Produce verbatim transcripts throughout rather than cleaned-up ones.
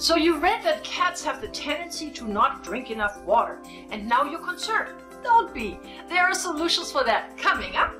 So you read that cats have the tendency to not drink enough water, and now you're concerned. Don't be. There are solutions for that coming up.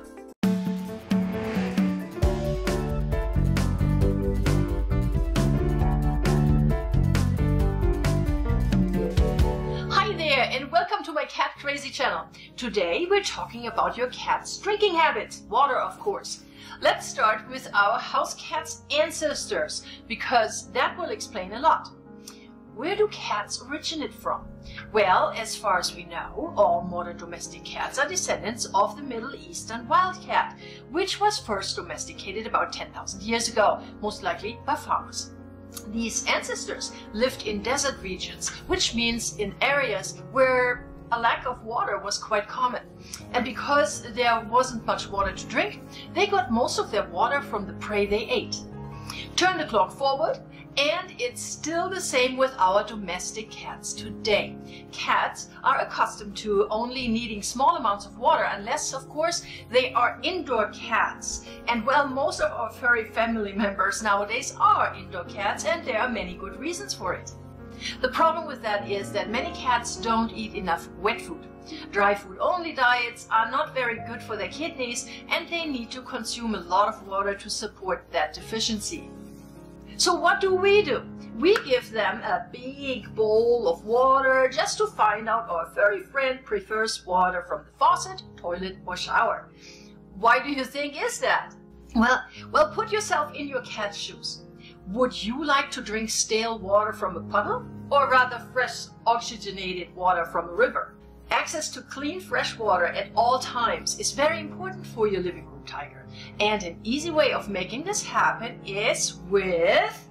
Hi there, and welcome to my Cat Crazy channel. Today we're talking about your cat's drinking habits. Water, of course. Let's start with our house cat's ancestors, because that will explain a lot. Where do cats originate from? Well, as far as we know, all modern domestic cats are descendants of the Middle Eastern wildcat, which was first domesticated about ten thousand years ago, most likely by farmers. These ancestors lived in desert regions, which means in areas where a lack of water was quite common. And because there wasn't much water to drink, they got most of their water from the prey they ate. Turn the clock forward, and it's still the same with our domestic cats today. Cats are accustomed to only needing small amounts of water, unless, of course, they are indoor cats. And well, most of our furry family members nowadays are indoor cats, and there are many good reasons for it. The problem with that is that many cats don't eat enough wet food. Dry food only diets are not very good for their kidneys, and they need to consume a lot of water to support that deficiency. So what do we do? We give them a big bowl of water just to find out our furry friend prefers water from the faucet, toilet, or shower. Why do you think is that? Well, well, put yourself in your cat's shoes. Would you like to drink stale water from a puddle, or rather fresh oxygenated water from a river? Access to clean fresh water at all times is very important for your living room tiger. And an easy way of making this happen is with,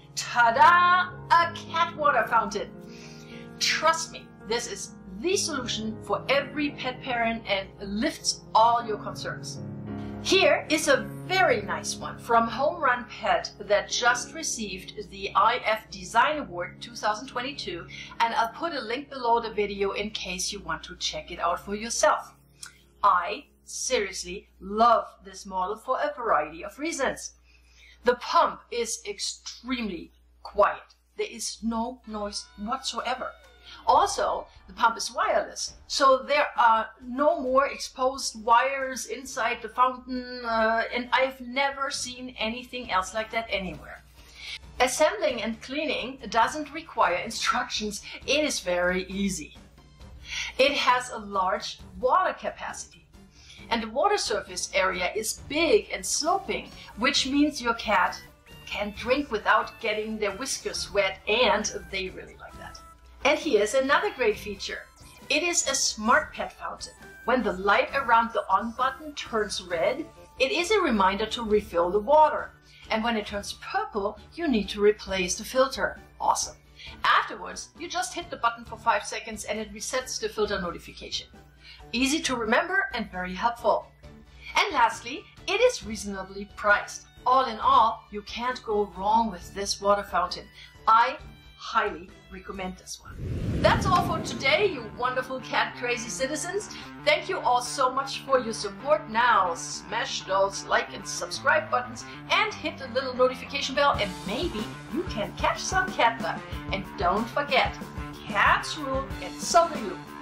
ta-da, a cat water fountain. Trust me, this is the solution for every pet parent and lifts all your concerns. Here is a very nice one from Home Run Pet that just received the I F Design Award two thousand twenty-two, and I'll put a link below the video in case you want to check it out for yourself. I seriously love this model for a variety of reasons. The pump is extremely quiet. There is no noise whatsoever. Also, the pump is wireless, so there are no more exposed wires inside the fountain, uh, and I've never seen anything else like that anywhere. Assembling and cleaning doesn't require instructions. It is very easy. It has a large water capacity, and the water surface area is big and sloping, which means your cat can drink without getting their whiskers wet, and they really like that. And here's another great feature. It is a smart pet fountain. When the light around the on button turns red, it is a reminder to refill the water. And when it turns purple, you need to replace the filter. Awesome. Afterwards, you just hit the button for five seconds and it resets the filter notification. Easy to remember and very helpful. And lastly, it is reasonably priced. All in all, you can't go wrong with this water fountain. I highly recommend this one. That's all for today, you wonderful cat crazy citizens. Thank you all so much for your support. Now smash those like and subscribe buttons and hit the little notification bell, and maybe you can catch some cat luck. And don't forget, cats rule and so do you.